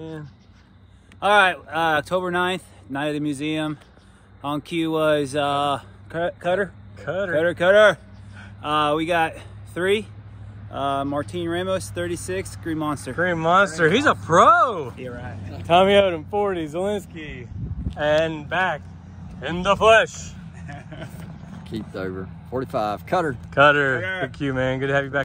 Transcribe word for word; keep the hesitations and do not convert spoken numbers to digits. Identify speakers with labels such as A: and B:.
A: man.
B: All right, uh, October ninth, night of the museum. On cue was uh, Cutter.
A: Cutter.
B: Cutter, Cutter. Uh, we got three. Uh, Martin Ramos, thirty-six, Green Monster.
A: Green Monster, he's a pro.
B: You're right.
A: Tommy Odom, forty, Zielinski, and back in the flesh.
C: Keith over, forty-five, Cutter.
A: Cutter,
B: Cutter.
A: good cue, man. Good to have you back.